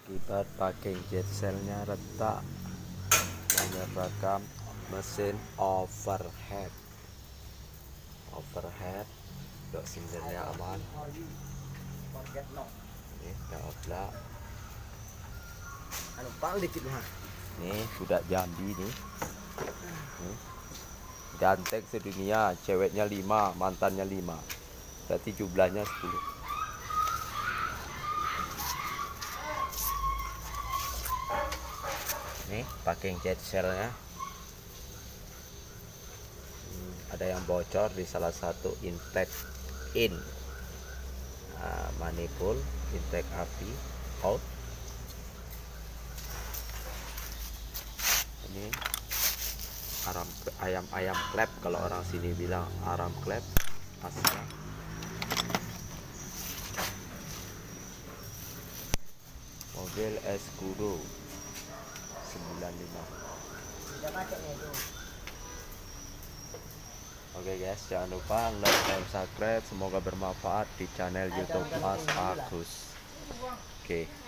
Akibat packing jet sailnya retak menyebabkan mesin overhead untuk sindirnya aman. Ini udah oblak. Nih budak Jambi nih. Ganteng sedunia, ceweknya 5, mantannya 5, berarti jumlahnya 10. Nih packing jet sailnya ada yang bocor di salah satu intake manifold intake api out. Ini ayam klep, kalau orang sini bilang aram klep asli. Mobil Escudo 95. Oke guys, jangan lupa like dan subscribe, semoga bermanfaat di channel YouTube Mas Agus. Oke.